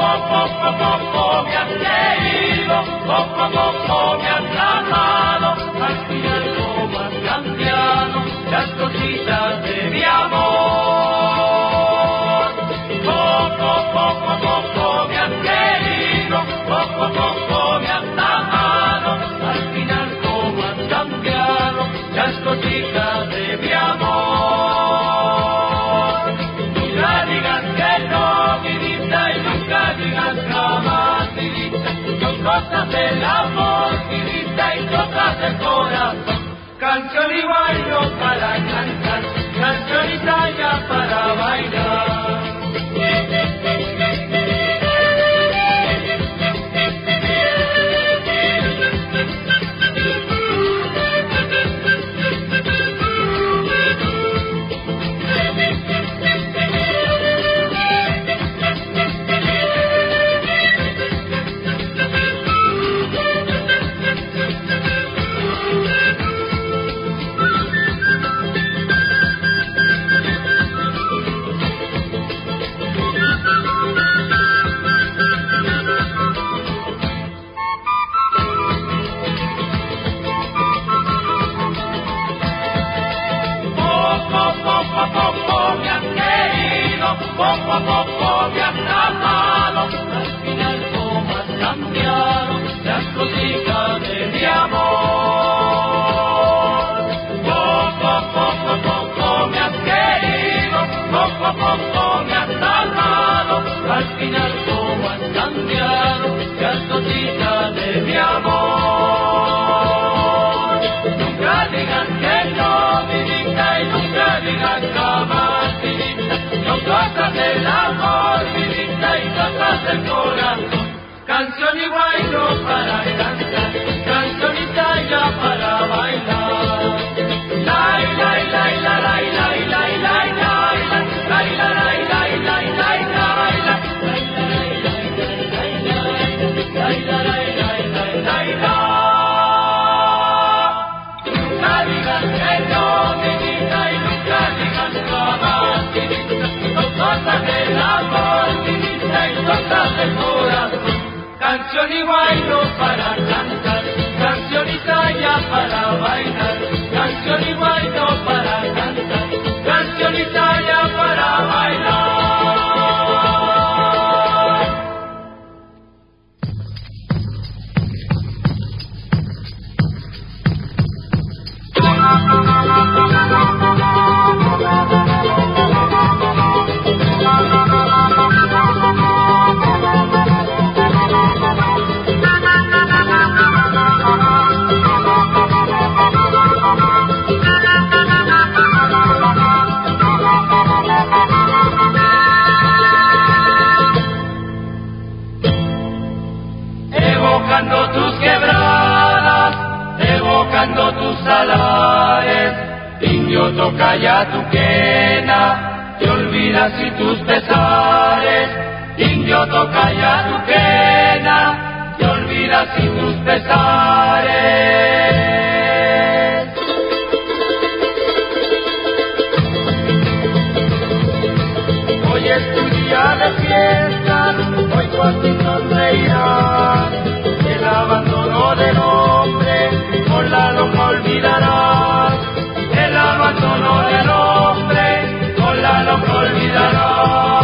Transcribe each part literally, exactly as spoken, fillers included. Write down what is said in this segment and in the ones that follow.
poco a poco me has querido, poco a poco me has amado, al final como has cambiado las cositas de mi amor. Poco, poco a poco me has querido, poco a poco me has amado, al final como has cambiado las cositas de mi amor. Nunca digas que no, mi vida, y nunca digas jamás, mi vida, son cosas del amor, mi vida, y cosas del corazón. Canción y bailo para cantar, canción y talla para bailar. Poco a poco me has amado, al final como has cambiado las cositas de mi amor. Poco, poco a poco me has querido, poco a poco me has amado, al final como has cambiado las cositas de mi amor. Nunca digas que no, mi vida, y nunca digas jamás, mi vida, son cosas del amor, mi vida, y cosas del corazón. Canción y bailo para cantar, canción y talla para bailar. La la la la la la la la nunca digas que no, mi vida, y nunca digas jamás, mi vida, son cosas del amor, mi vida, y cosas del corazón. Canción y bailo para cantar, canción y talla para bailar. Canción y bailo para cantar, canción y talla para bailar. Evocando tus quebradas, evocando tus salares, indio toca ya tu quena, te olvidas y tus pesares, indio toca ya tu quena, te olvidas y tus pesares. Hoy es tu día de fiesta, hoy tú así sonreirás, el abandono del hombre con la loca olvidarás, el abandono del hombre con la loca olvidarás.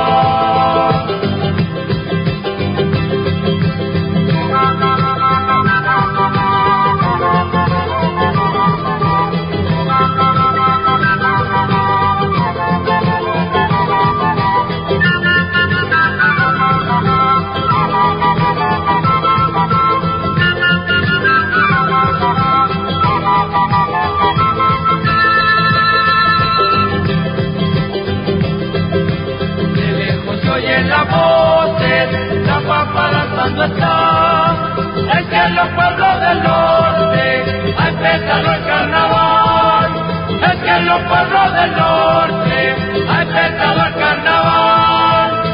Está, es que en los pueblos del norte ha empezado el carnaval, es que en los pueblos del norte ha empezado el carnaval.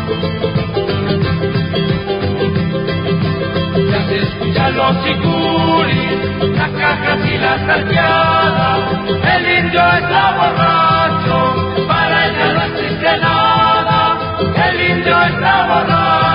Ya se escuchan los sicuris, las cajas y las salteadas, el indio está borracho, para ella no existe nada, el indio está borracho.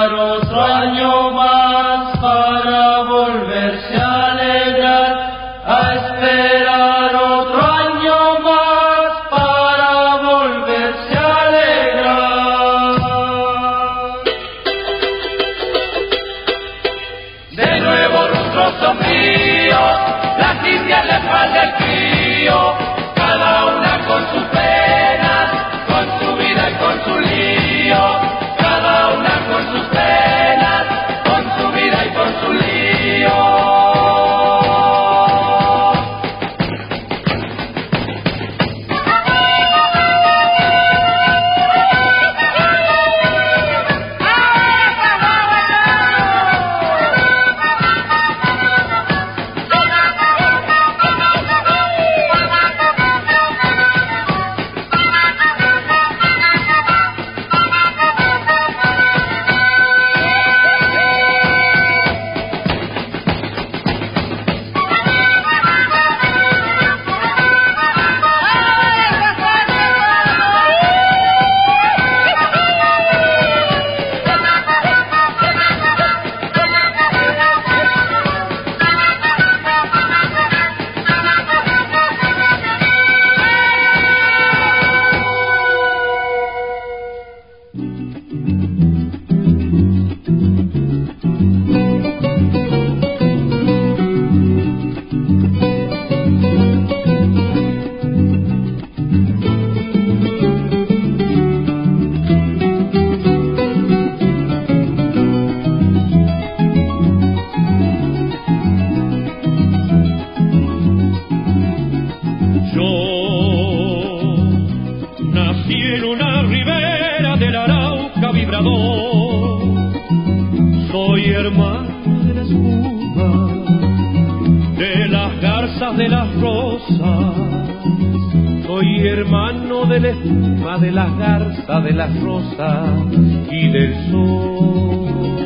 esperar otro año más para volverse a alegrar, a esperar otro año más para volverse a alegrar. De nuevo rostros sombríos, las indias le falta el crío, cada una con sus penas, con su vida y con su lío, cada una con sus penas, con su vida y con su lío. Soy hermano de la espuma, de las garzas, de las rosas. Soy hermano de la espuma, de las garzas, de las rosas y del sol,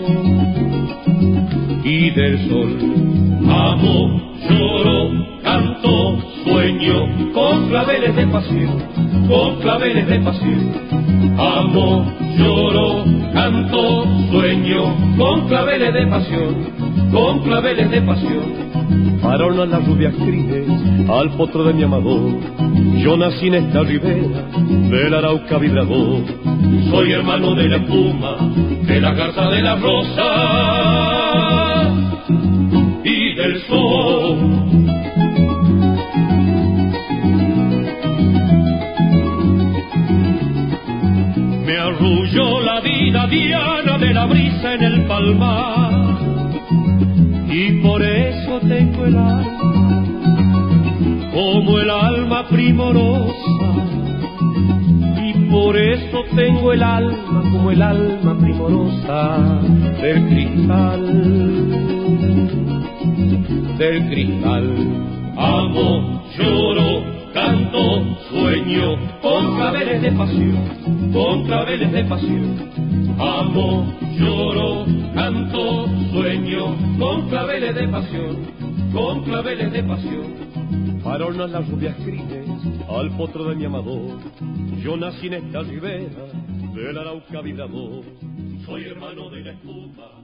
y del sol. Amo, lloro, canto, sueño, con claveles de pasión, con claveles de pasión. Amo, lloro, canto, sueño, con claveles de pasión, con claveles de pasión. Pararon las rubias crines al potro de mi amador. Yo nací en esta ribera del Arauca vibrador. Soy hermano de la espuma, de la garza, de la rosa y del sol. Me arrulló la vida diana de la brisa en el palmar, y por eso tengo el alma como el alma primorosa, y por eso tengo el alma como el alma primorosa del cristal, del cristal. Amo, lloro, canto, sueño, con claveles de pasión, con claveles de pasión. Amo, lloro, canto, sueño, con claveles de pasión, con claveles de pasión. Pararon las rubias crines al potro de mi amador. Yo nací en esta ribera del Arauca vibrador. Soy hermano de la espuma.